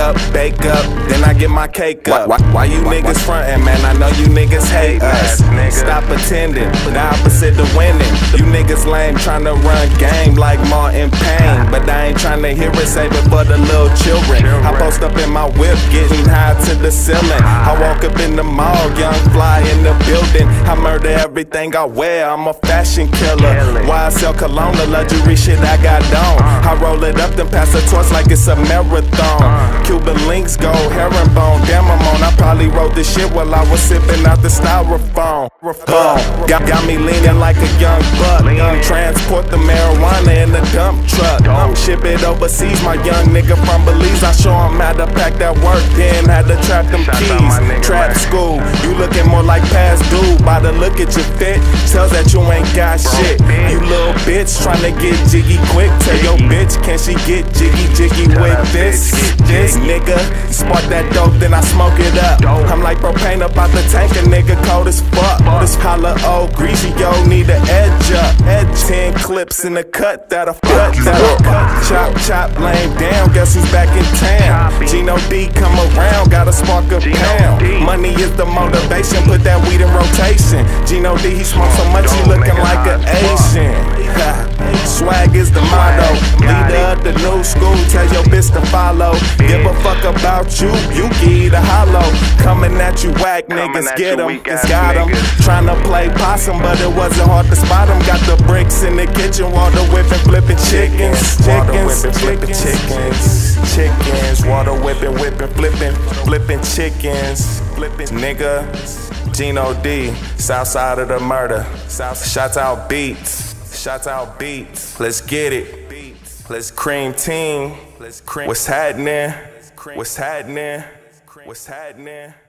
up, bake up, then I get my cake up. Why you niggas frontin', man? I know you niggas hate us. Stop pretending, the opposite of winning. You niggas lame, tryna run game like Martin Payne, but I ain't tryna hear it, save it for the little children. I post up in my whip, getting high to the ceiling. I walk up in the mall, young fly in the building. I murder everything I wear, I'm a fashion killer. Why I sell cologne, the luxury shit I got on. I roll it up, then pass the torch like it's a marathon. Cuban links, gold herringbone, damn I'm on. I probably wrote this shit while I was sipping out the styrofoam. Got me leaning like a young buck. Transport the marijuana in the dump truck. Ship it overseas, my young nigga from Belize. I show him how to pack that work, then had to trap them keys. Trap school, you looking more like past due. By the look at your fit, tells that you ain't got shit. You little bitch tryna get jiggy quick. Tell your bitch, can she get jiggy with this? This nigga, spark that dope, then I smoke it up. I'm like propane up out the tank, a nigga cold as fuck. This holla old greasy, yo, need a edge up. 10 clips in the cut that'll cut. Chop, lame down, guess who's back in town? Gino D come around, gotta spark a pound. Money is the motivation, put that weed in rotation. Gino D, he smoke so much he looking like an Asian. Swag is the motto, leader of the new school, tell your bitch to follow. Give a fuck about you, you get a hollow. Coming at you whack niggas, get them, got them. Tryna play possum, but it wasn't hard to spot them. Got the bricks in the kitchen, water whipping, flipping chickens. Chickens, water whipping, flipping chickens. Nigga, Gino D, south side of the murder. Shout out beats, let's get it. Let's cream team. What's happening?